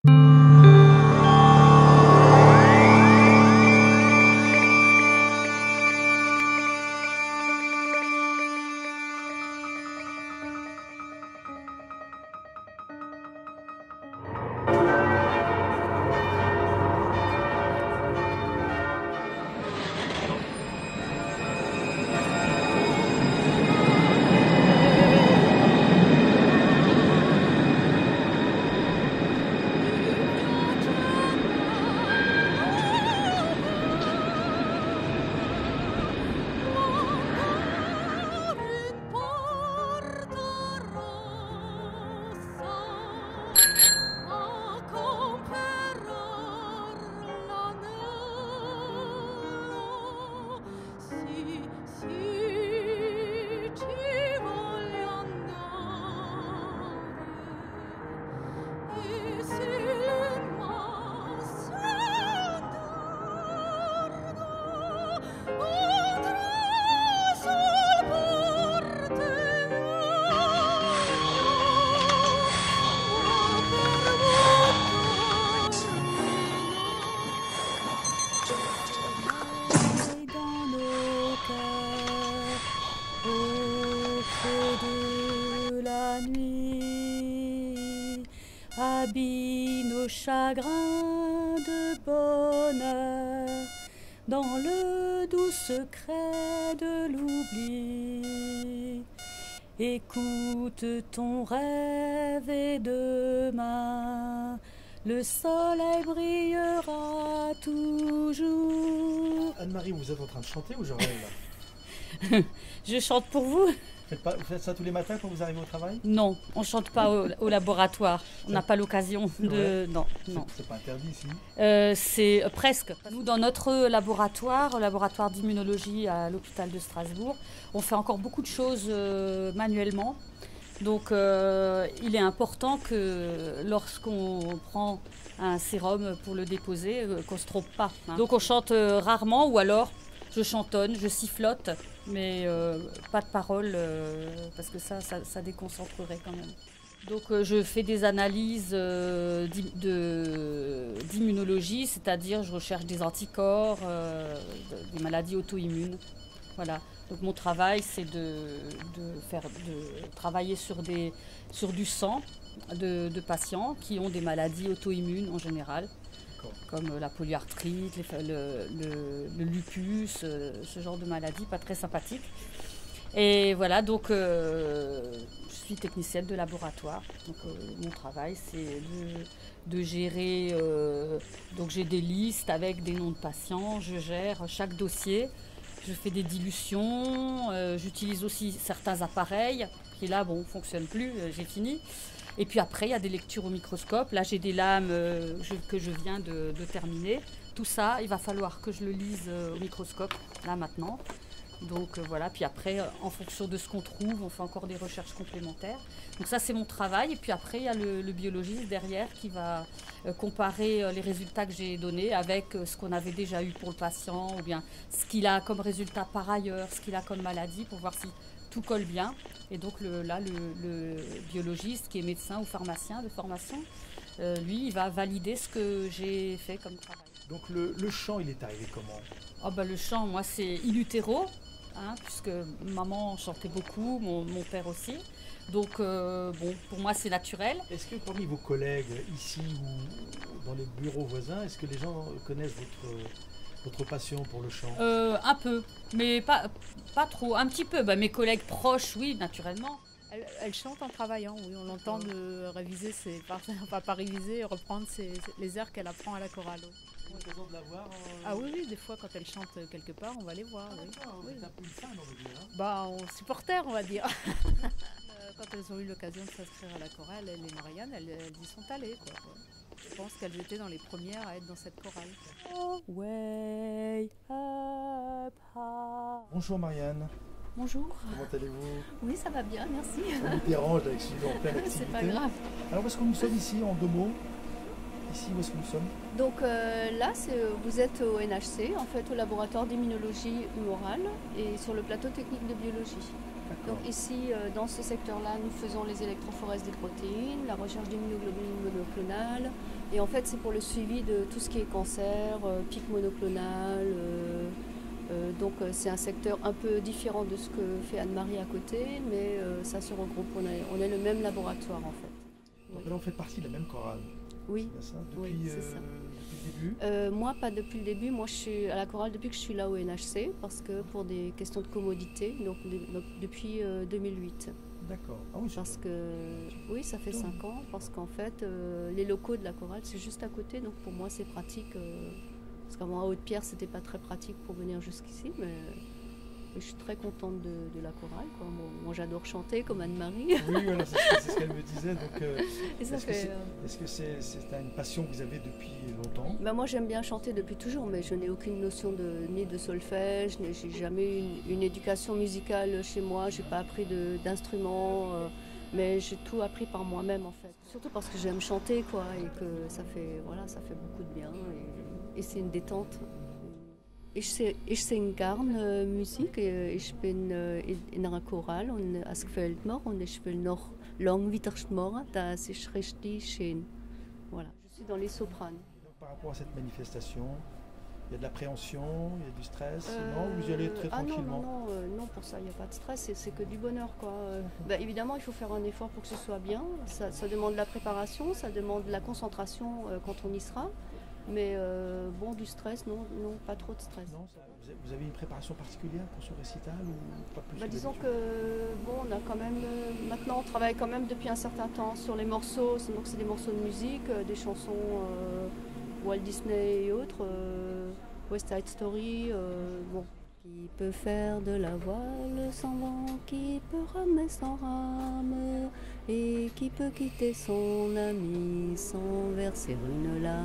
Habille nos chagrins de bonheur dans le doux secret de l'oubli. Écoute ton rêve et demain le soleil brillera toujours. Anne-Marie, vous êtes en train de chanter ou je rêve là? Je chante pour vous. Vous faites ça tous les matins quand vous arrivez au travail? Non, on ne chante pas au laboratoire. On n'a pas l'occasion de... Ouais. Non, non. C'est pas interdit ici? C'est presque. Nous, dans notre laboratoire, laboratoire d'immunologie à l'hôpital de Strasbourg, on fait encore beaucoup de choses manuellement. Donc, il est important que lorsqu'on prend un sérum pour le déposer, qu'on ne se trompe pas. Hein. Donc, on chante rarement ou alors je chantonne, je sifflote. Mais pas de paroles, parce que ça déconcentrerait quand même. Donc je fais des analyses d'immunologie, c'est-à-dire je recherche des anticorps, des maladies auto-immunes. Voilà. Donc mon travail, c'est de travailler sur du sang de patients qui ont des maladies auto-immunes en général, comme la polyarthrite, le lupus, ce genre de maladies pas très sympathiques. Et voilà, donc je suis technicienne de laboratoire. Donc mon travail, c'est de gérer. Donc j'ai des listes avec des noms de patients, je gère chaque dossier, je fais des dilutions, j'utilise aussi certains appareils qui là, bon, ne fonctionnent plus, j'ai fini. Et puis après, il y a des lectures au microscope. Là, j'ai des lames que je viens de terminer. Tout ça, il va falloir que je le lise au microscope, là, maintenant. Donc voilà, puis après, en fonction de ce qu'on trouve, on fait encore des recherches complémentaires. Donc ça, c'est mon travail. Et puis après, il y a le biologiste derrière qui va comparer les résultats que j'ai donnés avec ce qu'on avait déjà eu pour le patient, ou bien ce qu'il a comme résultat par ailleurs, ce qu'il a comme maladie, pour voir si tout colle bien. Et donc le biologiste qui est médecin ou pharmacien de formation, lui, il va valider ce que j'ai fait comme travail. Donc le chant, il est arrivé comment? Oh bah, le chant, moi, c'est in utero, hein, puisque maman chantait beaucoup, mon père aussi. Donc bon, pour moi, c'est naturel. Est-ce que parmi vos collègues ici ou dans les bureaux voisins, est-ce que les gens connaissent votre passion pour le chant? Un peu, mais pas trop. Un petit peu. Bah, mes collègues proches, oui, naturellement. Elle chante en travaillant, oui. On l'entend de réviser pas réviser, reprendre les airs qu'elle apprend à la chorale. On a l'occasion de la voir Ah oui, oui, des fois quand elle chante quelque part, on va les voir. Oui. Oui. C'est un peu une fan, on veut dire. Hein. Bah, supporter, on va dire. Quand elles ont eu l'occasion de s'inscrire à la chorale, elle et Marianne, elles y sont allées, quoi. Je pense qu'elles étaient dans les premières à être dans cette chorale. Way up high. Bonjour Marianne. Bonjour. Comment allez-vous? Oui, ça va bien, merci. On vous dérange avec celui en pleine activité. C'est pas grave. Alors où est-ce que nous sommes ici en 2 mots? Ici, où est-ce que nous sommes? Donc là, vous êtes au NHC, en fait au laboratoire d'immunologie humorale et sur le plateau technique de biologie. Donc ici, dans ce secteur-là, nous faisons les électrophorèses des protéines, la recherche d'immunoglobulines monoclonales, Et en fait, c'est pour le suivi de tout ce qui est cancer, pic monoclonal. Donc c'est un secteur un peu différent de ce que fait Anne-Marie à côté, mais ça se regroupe. On est le même laboratoire en fait. Donc là, on fait partie de la même chorale. Oui. C'est ça, Oui, c'est ça. depuis le début. Moi, pas depuis le début. Moi, je suis à la chorale depuis que je suis là au NHC, parce que pour des questions de commodité, donc depuis 2008. D'accord. Ah oui, Parce que oui, ça fait 5 ans, parce qu'en fait, les locaux de la chorale, c'est juste à côté, donc pour moi, c'est pratique. Parce qu'avant, à Haute-Pierre, c'était pas très pratique pour venir jusqu'ici, mais je suis très contente de la chorale, quoi. Moi, j'adore chanter, comme Anne-Marie. Oui, voilà, c'est ce qu'elle me disait. Donc, est-ce que c'est une passion que vous avez depuis longtemps? Ben moi, j'aime bien chanter depuis toujours, mais je n'ai aucune notion ni de solfège, j'ai jamais eu une éducation musicale chez moi, j'ai pas appris d'instruments, mais j'ai tout appris par moi-même, en fait. Surtout parce que j'aime chanter, quoi, et que ça fait beaucoup de bien, et c'est une détente. Ich singe gern Musik. Ich bin in einer Chorale und es gefällt mir und ich will noch lang weitermachen. Das ist richtig schön. Voilà. Je suis dans les sopranes. Donc, par rapport à cette manifestation, il y a de l'appréhension, il y a du stress, non? Vous y allez très tranquillement? Non, pour ça, il n'y a pas de stress, c'est que du bonheur, quoi. Évidemment, il faut faire un effort pour que ce soit bien. Ça demande de la préparation, ça demande de la concentration quand on y sera. Mais du stress, non, pas trop de stress. Non, vous avez une préparation particulière pour ce récital ou pas plus? Disons que on a quand même maintenant on travaille quand même depuis un certain temps sur les morceaux. Donc c'est des morceaux de musique, des chansons Walt Disney et autres, West Side Story. Qui peut faire de la voile sans vent, qui peut ramer sans rame, et qui peut quitter son ami sans verser une larme.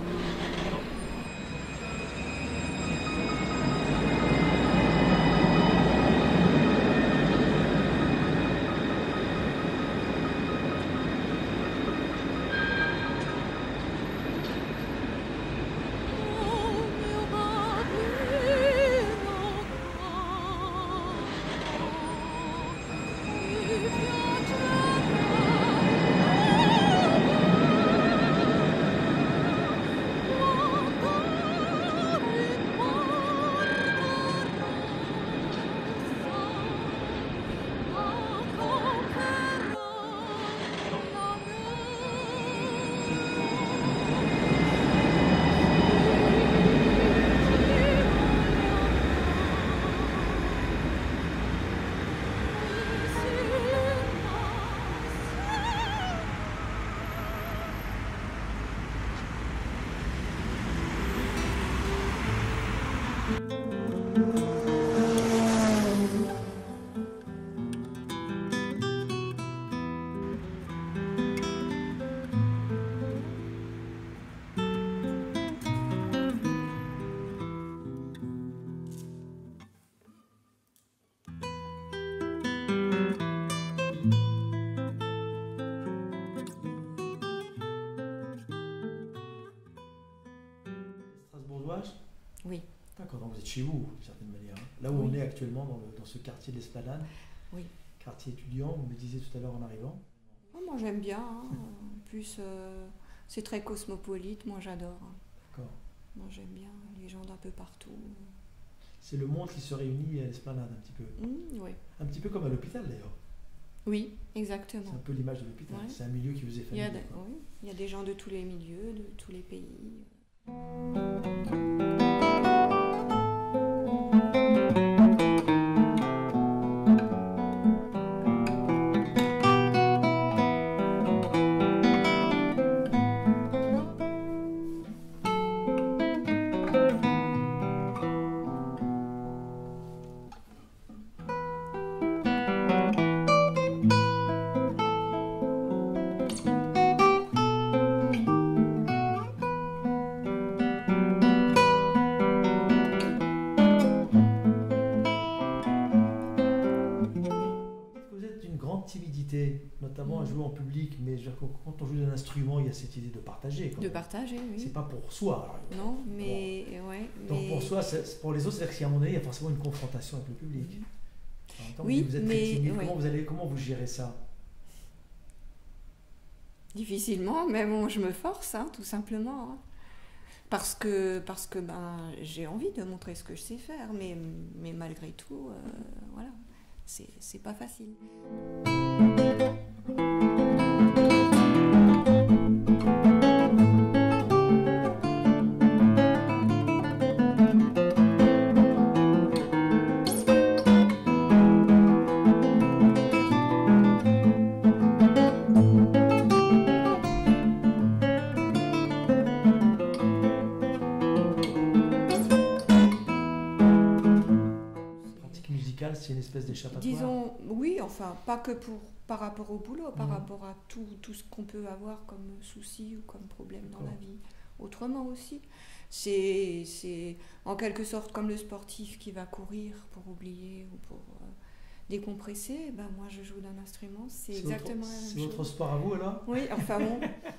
Oui. D'accord, donc vous êtes chez vous, d'une certaine manière. Là où on est actuellement, dans ce quartier de l'Esplanade, oui. Quartier étudiant, vous me disiez tout à l'heure en arrivant. Oh, moi j'aime bien, hein. En plus c'est très cosmopolite, moi j'adore. D'accord. Moi j'aime bien les gens d'un peu partout. C'est le monde qui se réunit à l'Esplanade un petit peu. Oui. Un petit peu comme à l'hôpital d'ailleurs. Oui, exactement. C'est un peu l'image de l'hôpital, Ouais. C'est un milieu qui vous est familier. Oui, il y a des gens de tous les milieux, de tous les pays. Notamment à jouer en public, mais quand on joue d'un instrument, il y a cette idée de partager. De partager, oui. C'est pas pour soi. Alors, non, mais... Bon. Ouais, donc pour soi, pour les autres, c'est-à-dire qu'à un moment donné, il y a forcément une confrontation avec le public. En même temps, oui, vous êtes mais... très timide. Ouais. Comment vous gérez ça? Difficilement, mais bon, je me force, hein, tout simplement. Hein. Parce que j'ai envie de montrer ce que je sais faire, mais malgré tout, voilà, c'est pas facile. C'est une espèce d'échappatoire. Disons, oui, enfin, pas que par rapport au boulot, par rapport à tout ce qu'on peut avoir comme souci ou comme problème dans la vie. Autrement aussi. C'est en quelque sorte comme le sportif qui va courir pour oublier ou pour décompresser. Ben, moi, je joue d'un instrument, c'est exactement la même chose. C'est votre sport à vous, alors? Oui, enfin bon.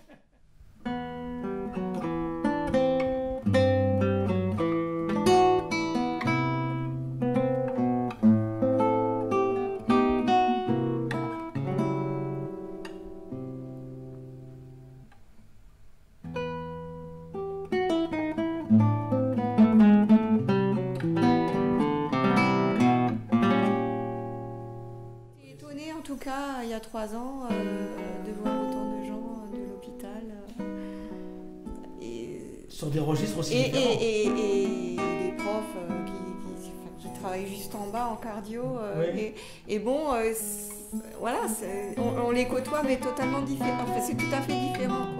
En tout cas, il y a 3 ans, de voir autant de gens de l'hôpital. Sur des registres aussi différents. Et des profs qui travaillent juste en bas en cardio. Oui. Et bon, voilà, on les côtoie, mais totalement différents. Enfin, c'est tout à fait différent.